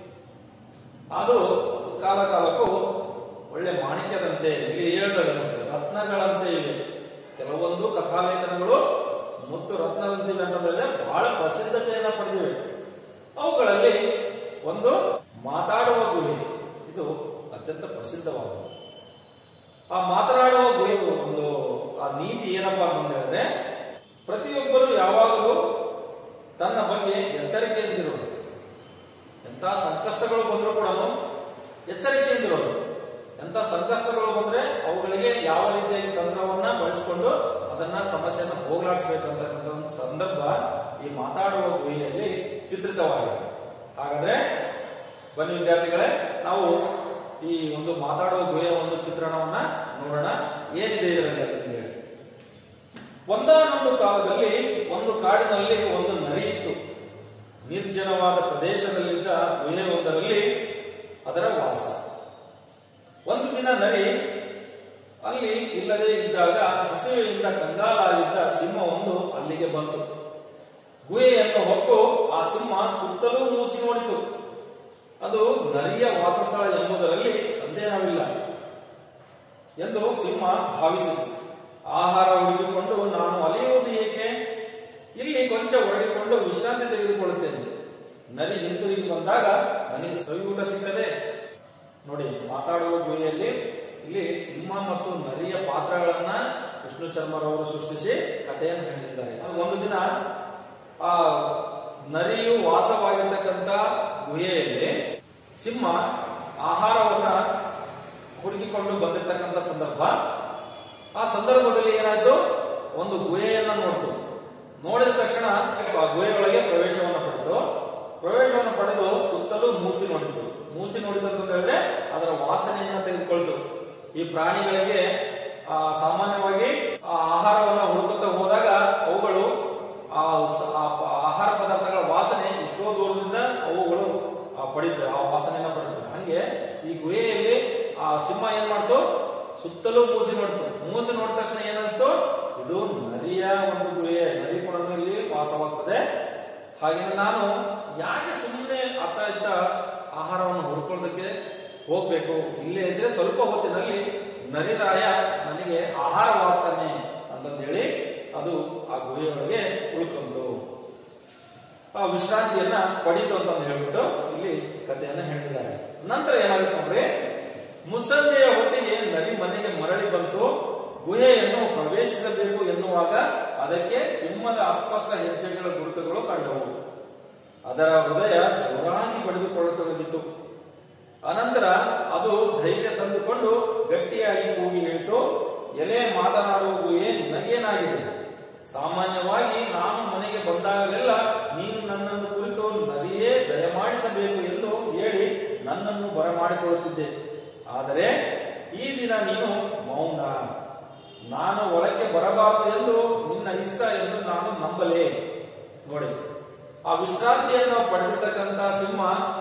ಅದು ಕಾಲ ಕಾಲಕ್ಕೂ ಒಳ್ಳೆ ಮಾಣಿಕ್ಯದಂತೆ, ಇಲ್ಲಿ ಹೇಳ್ತಾರೆ ರತ್ನಗಳಂತೆ ಇವೆ. ಕೆಲವೊಂದು ಕಥಾಲೇಖನಗಳು ಮುತ್ತು ರತ್ನದಂತಿವೆ ಅಂತಂದ್ರೆ ಬಹಳ ಪ್ರಸಿದ್ಧತೆಯನ್ನ ಪಡೆದಿವೆ. ಅವುಗಳಲ್ಲಿ ಒಂದು ಮಾತಾಡುವ ಗುಹೆ, ಇದು ಅತ್ಯಂತ ಪ್ರಸಿದ್ಧವಾದದ್ದು. ಆ ಮಾತನಾಡುವ ಗುಹೆ ಒಂದು ಆ ನೀತಿ ಏನಪ್ಪಾ ಅಂತ ಹೇಳಿದ್ರೆ, ಪ್ರತಿಯೊಬ್ಬರು ಯಾವಾಗಲೂ ತನ್ನ ಬಗ್ಗೆ ಎಚ್ಚರಿಕೆಯಿಂದಿರೋದು. ಎಂತ ಸಂಕಷ್ಟಗಳು ಬಂದರೂ ಕೂಡ ಎಚ್ಚರಿಕೆಯಿಂದಿರೋದು. ಎಂತ ಸಂಕಷ್ಟಗಳು ಬಂದ್ರೆ ಅವುಗಳಿಗೆ ಯಾವ ರೀತಿಯಾಗಿ ತಂತ್ರವನ್ನ ಬಳಸಿಕೊಂಡು ಅದನ್ನ ಸಮಸ್ಯೆಯನ್ನು ಹೋಗಲಾಡಿಸಬೇಕಂತಕ್ಕಂಥ ಒಂದು ಸಂದರ್ಭ ಈ ಮಾತಾಡುವ ಗುಹೆಯಲ್ಲಿ ಚಿತ್ರಿತವಾಗಿದೆ. ಹಾಗಾದ್ರೆ ಬನ್ನಿ ವಿದ್ಯಾರ್ಥಿಗಳೇ, ನಾವು ಈ ಒಂದು ಮಾತಾಡುವ ಗುಹೆಯ ಒಂದು ಚಿತ್ರಣವನ್ನ ನೋಡೋಣ. ಏನಿದೆ ಇದರಲ್ಲಿ ಅಂತ ಹೇಳಿ. ಒಂದಾನೊಂದು ಕಾಲದಲ್ಲಿ ಒಂದು ಕಾಡಿನಲ್ಲಿ ಒಂದು ನರಿ ಇತ್ತು. ನಿರ್ಜನವಾದ ಪ್ರದೇಶದಲ್ಲಿದ್ದ ಗುಹೆಯೊಂದರಲ್ಲಿ ಅದರ ವಾಸ. ಒಂದು ದಿನ ನರಿ ಅಲ್ಲಿ ಇಲ್ಲದೆ ಇದ್ದಾಗ ಹಸಿವೆಯಿಂದ ಕಂಗಾಲಾಗಿದ್ದ ಸಿಂಹವೊಂದು ಅಲ್ಲಿಗೆ ಬಂತು. ಗುಹೆಯನ್ನು ಹೊಕ್ಕು ಆ ಸಿಂಹ ಸುತ್ತಲೂ ಮೂಸಿ ನೋಡಿತು. ಅದು ನರಿಯ ವಾಸಸ್ಥಳ ಎಂಬುದರಲ್ಲಿ ಸಂದೇಹವಿಲ್ಲ ಎಂದು ಸಿಂಹ ಭಾವಿಸಿತು. ಆಹಾರ ಹುಡುಕಿಕೊಂಡು ನಾನು ಅಲೆಯುವುದು ಏಕೆ? ಇಲ್ಲಿ ಕೊಂಚ ಹೊರಡಿಕೊಂಡು ವಿಶ್ರಾಂತಿ ತೆಗೆದುಕೊಳ್ಳುತ್ತೇನೆ. ನರಿ ಹಿಂತಿರುಗಿ ಬಂದಾಗ ನನಗೆ ಸವಿಯೂಟ ಸಿಕ್ಕದೆ. ನೋಡಿ, ಮಾತಾಡುವ ಗುಹೆಯಲ್ಲಿ ಇಲ್ಲಿ ಸಿಂಹ ಮತ್ತು ನರಿಯ ಪಾತ್ರಗಳನ್ನ ವಿಷ್ಣು ಶರ್ಮರವರು ಸೃಷ್ಟಿಸಿ ಕಥೆಯನ್ನು ಹೇಳಿದ್ದಾರೆ. ಒಂದು ದಿನ ಆ ನರಿಯು ವಾಸವಾಗಿರ್ತಕ್ಕಂಥ ಗುಹೆಯಲ್ಲಿ ಸಿಂಹ ಆಹಾರವನ್ನ ಹುಡುಕಿಕೊಂಡು ಬಂದಿರತಕ್ಕಂಥ ಸಂದರ್ಭ. ಆ ಸಂದರ್ಭದಲ್ಲಿ ಏನಾಯ್ತು, ಒಂದು ಗುಹೆಯನ್ನ ನೋಡ್ತು. ನೋಡಿದ ತಕ್ಷಣ ಆ ಗುಹೆಯೊಳಗೆ ಪ್ರವೇಶವನ್ನು ಪಡೆದು ಸುತ್ತಲೂ ಮೂಸಿ ನೋಡಿತು. ಮೂಸಿ ನೋಡಿತು ಅಂತ ಹೇಳಿದ್ರೆ ಅದರ ವಾಸನೆಯನ್ನ ತೆಗೆದುಕೊಳ್ತು. ಈ ಪ್ರಾಣಿಗಳಿಗೆ ಸಾಮಾನ್ಯವಾಗಿ ಆಹಾರವನ್ನು ಹುಡುಕುತ್ತಾ ಹೋದಾಗ ಅವುಗಳು ಆಹಾರ ಪದಾರ್ಥಗಳ ವಾಸನೆ ಎಷ್ಟೋ ದೂರದಿಂದ ಅವುಗಳು ಪಡಿತವೆ, ಆ ವಾಸನೆಯನ್ನ ಪಡಿತವೆ. ಹಂಗೆ ಈ ಗುಹೆಯಲ್ಲಿ ಆ ಸಿಂಹ ಏನ್ ಮಾಡ್ತು, ಸುತ್ತಲೂ ಮೂಸಿ ನೋಡ್ತು. ಮೂಸಿ ನೋಡಿದ ತಕ್ಷಣ ಏನನ್ಸ್ತು, ಇದು ನರಿಯ ಒಂದು ಗುಹೆ, ನರಿ ಕೂಡ ಇಲ್ಲಿ ವಾಸವಾಗ್ತದೆ. ಹಾಗೆ ನಾನು ಯಾಕೆ ಸುಮ್ಮನೆ ಅತ್ತ ಇತ್ತ ಆಹಾರವನ್ನು ಹುಡ್ಕೊಳ್ಳೋದಕ್ಕೆ ಹೋಗ್ಬೇಕು, ಇಲ್ಲೇ ಇದ್ರೆ ಸ್ವಲ್ಪ ಹೊತ್ತಿನಲ್ಲಿ ನರಿರಾಯ ನನಗೆ ಆಹಾರವಾಗ್ತಾನೆ ಅಂತಂದೇಳಿ ಅದು ಆ ಗುಹೆಯೊಳಗೆ ಉಳ್ಕೊಂಡು ಆ ವಿಶ್ರಾಂತಿಯನ್ನ ಪಡೀತು ಅಂತ ಹೇಳ್ಬಿಟ್ಟು ಇಲ್ಲಿ ಕಥೆಯನ್ನ ಹೇಳಿದ್ದಾರೆ. ನಂತರ ಏನಾಗುತ್ತೆ ನೋಡ್ರಿ, ಮುಸ್ಸಂಜೆಯ ಹೊತ್ತಿಗೆ ನರಿ ಮನೆಗೆ ಮರಳಿ ಬಂತು. ಗುಹೆಯನ್ನು ಪ್ರವೇಶಿಸಬೇಕು ಎನ್ನುವಾಗ ಅದಕ್ಕೆ ಸಿಂಹದ ಅಸ್ಪಷ್ಟ ಹೆಜ್ಜೆಗಳ ಗುರುತುಗಳು ಕಂಡವು. ಅದರ ಹೃದಯ ಜೋರಾಗಿ ಬಡಿದುಕೊಳ್ಳತೊಡಗಿತು. ಅನಂತರ ಅದು ಧೈರ್ಯ ತಂದುಕೊಂಡು ಗಟ್ಟಿಯಾಗಿ ಕೂಗಿ ಹೇಳಿತು, ಎಲೆ ಮಾತನಾಡುವ ಗುಹೆ, ನಿನಗೇನಾಗಿದೆ? ಸಾಮಾನ್ಯವಾಗಿ ನಾನು ಮನೆಗೆ ಬಂದಾಗಲೆಲ್ಲ ನೀನು ನನ್ನನ್ನು ಕುರಿತು ನರಿಯೇ ದಯಮಾಡಿಸಬೇಕು ಎಂದು ಹೇಳಿ ನನ್ನನ್ನು ಬರಮಾಡಿಕೊಳ್ಳುತ್ತಿದ್ದೆ. ಆದರೆ ಈ ದಿನ ನೀನು ಮೌನ. ನಾನು ಒಳಕ್ಕೆ ಬರಬಾರದು ಎಂದು ನಿನ್ನ ಇಷ್ಟ ಎಂದು ನಾನು ನಂಬಲೇ. ನೋಡಿ, ಆ ವಿಶ್ರಾಂತಿಯನ್ನು ಪಡೆದಿರ್ತಕ್ಕಂಥ ಸಿಂಹ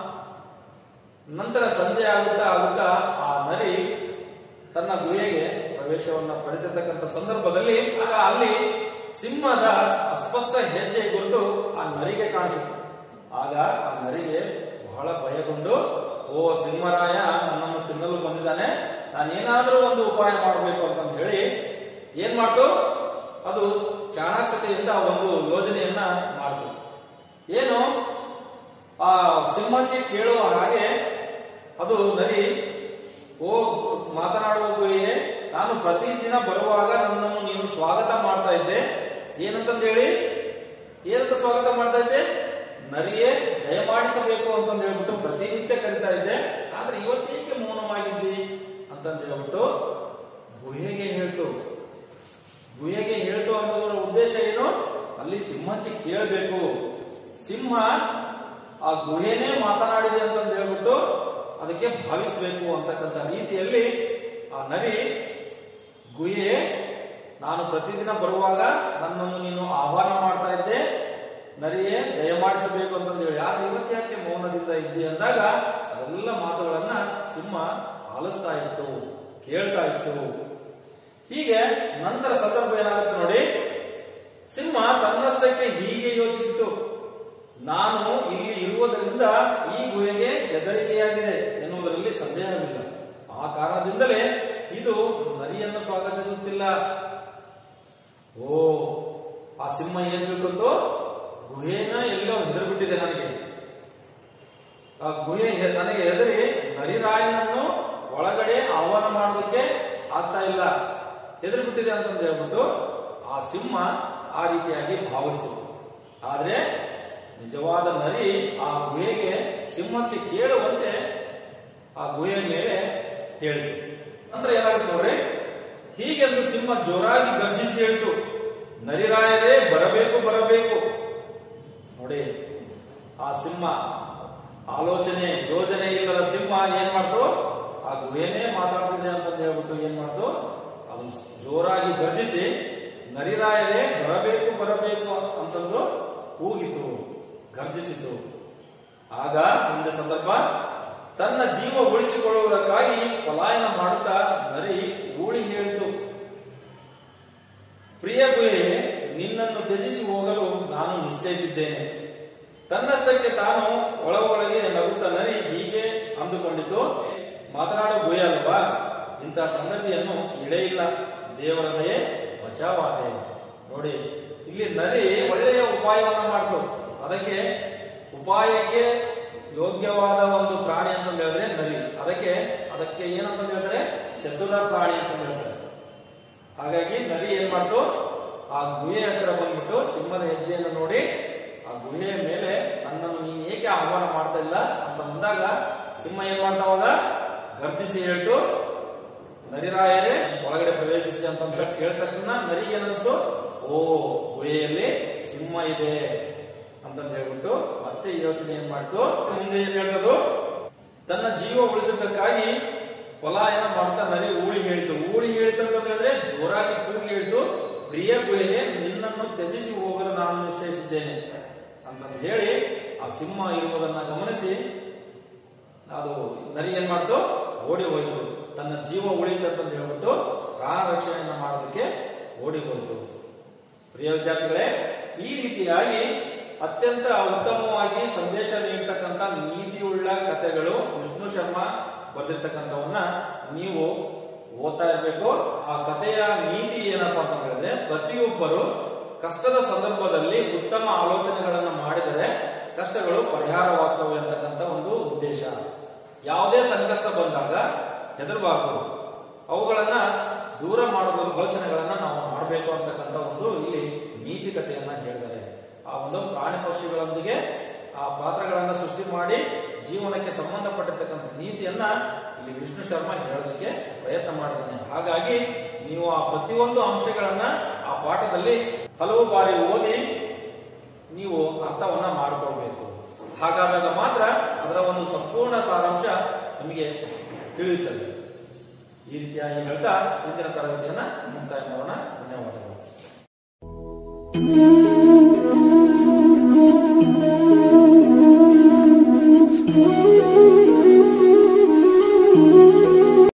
ನಂತರ ಸಂಜೆ ಆಗುತ್ತಾ ಆ ನರಿ ತನ್ನ ಗುಹೆಗೆ ಪ್ರವೇಶವನ್ನ ಪಡೆದಿರ್ತಕ್ಕಂಥ ಸಂದರ್ಭದಲ್ಲಿ ಆಗ ಅಲ್ಲಿ ಸಿಂಹದ ಅಸ್ಪಷ್ಟ ಹೆಜ್ಜೆ ಕುರಿತು ಆ ನರಿಗೆ ಕಾಣಿಸಿತು. ಆಗ ಆ ನರಿಗೆ ಬಹಳ ಭಯಗೊಂಡು, ಓ ಸಿಂಹರಾಯ ನನ್ನನ್ನು ತಿನ್ನಲು ಬಂದಿದ್ದಾನೆ, ನಾನೇನಾದರೂ ಒಂದು ಉಪಾಯ ಮಾಡಬೇಕು ಅಂತ ಹೇಳಿ ಏನ್ ಮಾಡ್ತು, ಅದು ಚಾಣಾಕ್ಷತೆಯಿಂದ ಒಂದು ಯೋಜನೆಯನ್ನ ಮಾಡ್ತು. ಏನು, ಆ ಸಿಂಹಕ್ಕೆ ಕೇಳುವ ಹಾಗೆ ಅದು ನರಿ, ಓ ಮಾತನಾಡುವ ಗುಹೆಯೇ, ನಾನು ಪ್ರತಿದಿನ ಬರುವಾಗ ನನ್ನನ್ನು ನೀನು ಸ್ವಾಗತ ಮಾಡ್ತಾ ಇದ್ದೆ. ಏನಂತಂದೇಳಿ ಏನಂತ ಸ್ವಾಗತ ಮಾಡ್ತಾ ಇದ್ದೆ? ನರಿಯೇ ದಯಮಾಡಿಸಬೇಕು ಅಂತಂದು ಹೇಳ್ಬಿಟ್ಟು ಪ್ರತಿನಿತ್ಯ ಕರಿತಾ ಇದ್ದೆ. ಆದ್ರೆ ಇವತ್ತೇಕೆ ಮೌನವಾಗಿದ್ದಿ ಅಂತಂದು ಹೇಳ್ಬಿಟ್ಟು ಗುಹೆಗೆ ಹೇಳ್ತು. ಗುಹೆಗೆ ಹೇಳ್ತು ಅನ್ನೋದರ ಉದ್ದೇಶ ಏನು? ಅಲ್ಲಿ ಸಿಂಹಕ್ಕೆ ಕೇಳಬೇಕು. ಸಿಂಹ ಆ ಗುಹೆನೇ ಮಾತನಾಡಿದೆ ಅಂತಂದು ಹೇಳ್ಬಿಟ್ಟು ಅದಕ್ಕೆ ಭಾವಿಸಬೇಕು ಅಂತಕ್ಕಂಥ ರೀತಿಯಲ್ಲಿ ಆ ನರಿ, ಗುಹೆ, ನಾನು ಪ್ರತಿದಿನ ಬರುವಾಗ ನನ್ನನ್ನು ನೀನು ಆಹ್ವಾನ ಮಾಡ್ತಾ ಇದ್ದೆ, ನರಿಯೇ ದಯಮಾಡಿಸಬೇಕು ಅಂತಂದು ಹೇಳಿ, ಆದ್ರೆ ಇವತ್ತು ಯಾಕೆ ಮೌನದಿಂದ ಇದ್ದಿ ಅಂದಾಗ ಅದೆಲ್ಲ ಮಾತುಗಳನ್ನ ಸಿಂಹ ಆಲಿಸ್ತಾ ಇತ್ತು, ಕೇಳ್ತಾ ಇತ್ತು. ಹೀಗೆ ನಂತರ ಸಂದರ್ಭ ಏನಾಗುತ್ತೆ ನೋಡಿ, ಸಿಂಹ ತನ್ನಷ್ಟಕ್ಕೆ ಹೀಗೆ ಯೋಚಿಸಿತು, ನಾನು ಇಲ್ಲಿ ಇರುವುದರಿಂದ ಈ ಗುಹೆಗೆ ಹೆದರಿಕೆಯಾಗಿದೆ ಎನ್ನುವುದರಲ್ಲಿ ಸಂದೇಹವಿಲ್ಲ. ಆ ಕಾರಣದಿಂದಲೇ ಇದು ನರಿಯನ್ನು ಸ್ವಾಗತಿಸುತ್ತಿಲ್ಲ. ಓ, ಆ ಸಿಂಹ ಏನ್ ತಿಳ್ಕೊಂತು, ಗುಹೆನ ಎಲ್ಲೋ ಹೆದರ್ಬಿಟ್ಟಿದೆ ನನಗೆ, ಆ ಗುಹೆ ನನಗೆ ಹೆದರಿ ನರಿರಾಯನನ್ನು ಒಳಗಡೆ ಆಹ್ವಾನ ಮಾಡೋದಕ್ಕೆ ಆಗ್ತಾ ಇಲ್ಲ, ಹೆದರ್ಬಿಟ್ಟಿದೆ ಅಂತಂದು ಹೇಳ್ಬಿಟ್ಟು ಆ ಸಿಂಹ ಆ ರೀತಿಯಾಗಿ ಭಾವಿಸ್ತು. ಆದ್ರೆ ನಿಜವಾದ ನರಿ ಆ ಗುಹೆಗೆ ಸಿಂಹಕ್ಕೆ ಕೇಳುವಂತೆ ಆ ಗುಹೆಯ ಮೇಲೆ ಹೇಳಿತು. ಅಂದ್ರೆ ಏನಾಗುತ್ತೆ ನೋಡ್ರಿ, ಹೀಗೆಂದು ಸಿಂಹ ಜೋರಾಗಿ ಗರ್ಜಿಸಿ ಹೇಳಿತು, ನರಿರಾಯರೇ ಬರಬೇಕು ಬರಬೇಕು. ನೋಡಿ, ಆ ಸಿಂಹ ಆಲೋಚನೆ ಯೋಜನೆ ಇಲ್ಲದ ಸಿಂಹ ಏನ್ ಮಾಡ್ತು, ಆ ಗುಹೆನೇ ಮಾತಾಡ್ತಿದೆ ಅಂತ ಹೇಳ್ಬಿಟ್ಟು ಏನ್ ಮಾಡ್ತು, ಅದು ಜೋರಾಗಿ ಗರ್ಜಿಸಿ ನರಿರಾಯರೇ ಬರಬೇಕು ಬರಬೇಕು ಅಂತಂದು ಕೂಗಿತು, ಗರ್ಜಿಸಿತು. ಆಗ ಮುಂದೆ ಸಂದರ್ಭ, ತನ್ನ ಜೀವ ಉಳಿಸಿಕೊಳ್ಳುವುದಕ್ಕಾಗಿ ಪಲಾಯನ ಮಾಡುತ್ತಾ ನರಿ ಊಳಿ ಹೇಳಿತು, ಪ್ರಿಯ ಗುಹೆ, ನಿನ್ನನ್ನು ತ್ಯಜಿಸಿ ಹೋಗಲು ನಾನು ನಿಶ್ಚಯಿಸಿದ್ದೇನೆ. ತನ್ನಷ್ಟಕ್ಕೆ ತಾನು ಒಳಗೆ ನಗುತ್ತಾ ನರಿ ಹೀಗೆ ಅಂದುಕೊಂಡಿತು, ಮಾತನಾಡೋ ಗುಹೆ ಅಲ್ವಾ, ಇಂಥ ಸಂಗತಿಯನ್ನು ಇಡೇ ಇಲ್ಲ, ದೇವರ ದಯೆ ಬಚಾವಾದೆ. ನೋಡಿ, ಇಲ್ಲಿ ನರಿ ಒಳ್ಳೆಯ ಉಪಾಯವನ್ನು ಮಾಡ್ತು. ಅದಕ್ಕೆ ಉಪಾಯಕ್ಕೆ ಯೋಗ್ಯವಾದ ಒಂದು ಪ್ರಾಣಿ ಅಂತ ಹೇಳಿದ್ರೆ ನರಿ. ಅದಕ್ಕೆ ಏನಂತ ಹೇಳ್ತಾರೆ, ಚತುರ ಪ್ರಾಣಿ ಅಂತ ಹೇಳ್ತಾರೆ. ಹಾಗಾಗಿ ನರಿ ಏನ್ ಮಾಡ್ತು, ಆ ಗುಹೆ ಹತ್ರ ಬಂದ್ಬಿಟ್ಟು ಸಿಂಹದ ಹೆಜ್ಜೆಯನ್ನು ನೋಡಿ ಆ ಗುಹೆಯ ಮೇಲೆ ನನ್ನನ್ನು ನೀನು ಏಕೆ ಆಹ್ವಾನ ಮಾಡ್ತಾ ಇಲ್ಲ ಅಂತ ಬಂದಾಗ ಸಿಂಹ ಏನ್ ಮಾಡ್ತಾವಾಗ ಗರ್ಜಿಸಿ ಹೇಳ್ತು, ನರಿರಾಯರೇ ಒಳಗಡೆ ಪ್ರವೇಶಿಸಿ ಅಂತ ಕೇಳಿದ ತಕ್ಷಣ ನರಿಗೆ ಏನಿಸ್ತು, ಓ ಗುಹೆಯಲ್ಲಿ ಸಿಂಹ ಇದೆ ಅಂತಂದು ಹೇಳ್ಬಿಟ್ಟು ಮತ್ತೆ ಯೋಚನೆ ಏನ್ ಮಾಡ್ತು, ಮುಂದೆ ಏನ್ ಹೇಳ್ತದು, ತನ್ನ ಜೀವ ಉಳಿಸಿದ್ದಕ್ಕಾಗಿ ಪಲಾಯನ ಮಾಡ್ತಾ ನರಿ ಊಳಿ ಹೇಳಿತು. ಊಳಿ ಹೇಳಿತು ಅಂತ ಹೇಳಿದ್ರೆ ಜೋರಾಗಿ ಕೂಗಿ ಹೇಳಿತು, ಪ್ರಿಯ ಗುಹೆಗೆ, ನಿನ್ನನ್ನು ತ್ಯಜಿಸಿ ಹೋಗಲು ನಾನು ನಿಶ್ಚಯಿಸಿದ್ದೇನೆ ಅಂತಂದು ಹೇಳಿ ಆ ಸಿಂಹ ಇರುವುದನ್ನ ಗಮನಿಸಿ ಅದು ನರಿ ಏನ್ ಮಾಡ್ತು, ಓಡಿ ಹೋಯಿತು. ತನ್ನ ಜೀವ ಉಳಿತಂತಂದು ಹೇಳ್ಬಿಟ್ಟು ಪ್ರಾಣ ರಕ್ಷಣೆಯನ್ನ ಮಾಡೋದಕ್ಕೆ ಓಡಿ ಹೋಯಿತು. ಪ್ರಿಯ ವಿದ್ಯಾರ್ಥಿಗಳೇ, ಈ ರೀತಿಯಾಗಿ ಅತ್ಯಂತ ಉತ್ತಮವಾಗಿ ಸಂದೇಶ ನೀಡತಕ್ಕಂಥ ನೀತಿಯುಳ್ಳ ಕಥೆಗಳು ವಿಷ್ಣು ಶರ್ಮಾ ಬರೆದಿರ್ತಕ್ಕಂಥವನ್ನ ನೀವು ಓದ್ತಾ ಇರಬೇಕು. ಆ ಕಥೆಯ ನೀತಿ ಏನಪ್ಪಾ ಅಂತ ಹೇಳಿದ್ರೆ, ಪ್ರತಿಯೊಬ್ಬರು ಕಷ್ಟದ ಸಂದರ್ಭದಲ್ಲಿ ಉತ್ತಮ ಆಲೋಚನೆಗಳನ್ನು ಮಾಡಿದರೆ ಕಷ್ಟಗಳು ಪರಿಹಾರವಾಗ್ತವೆ ಅಂತಕ್ಕಂಥ ಒಂದು ಉದ್ದೇಶ. ಯಾವುದೇ ಸಂಕಷ್ಟ ಬಂದಾಗ ಹೆದರಬಾರದು, ಅವುಗಳನ್ನ ದೂರ ಮಾಡುವ ಆಲೋಚನೆಗಳನ್ನ ನಾವು ಮಾಡಬೇಕು ಅಂತಕ್ಕಂಥ ಒಂದು ಇಲ್ಲಿ ನೀತಿ ಕಥೆಯನ್ನ ಹೇಳಿದ್ದಾರೆ. ಆ ಒಂದು ಪ್ರಾಣಿ ಪಕ್ಷಿಗಳೊಂದಿಗೆ ಆ ಪಾತ್ರಗಳನ್ನ ಸೃಷ್ಟಿ ಮಾಡಿ ಜೀವನಕ್ಕೆ ಸಂಬಂಧಪಟ್ಟಿರ್ತಕ್ಕಂಥ ನೀತಿಯನ್ನ ಇಲ್ಲಿ ವಿಷ್ಣು ಶರ್ಮಾ ಹೇಳೋದಕ್ಕೆ ಪ್ರಯತ್ನ ಮಾಡಿದ್ದೇನೆ. ಹಾಗಾಗಿ ನೀವು ಆ ಪ್ರತಿಯೊಂದು ಅಂಶಗಳನ್ನ ಆ ಪಾಠದಲ್ಲಿ ಹಲವು ಬಾರಿ ಓದಿ ನೀವು ಅರ್ಥವನ್ನ ಮಾಡಿಕೊಳ್ಬೇಕು. ಹಾಗಾದಾಗ ಮಾತ್ರ ಅದರ ಒಂದು ಸಂಪೂರ್ಣ ಸಾರಾಂಶ ನಿಮಗೆ ತಿಳಿಯುತ್ತದೆ. ಈ ರೀತಿಯಾಗಿ ಹೇಳ್ತಾ ಇಂದಿನ ತರಗತಿಯನ್ನ ಮುಕ್ತಾಯ ಮಾಡೋಣ. ಧನ್ಯವಾದಗಳು.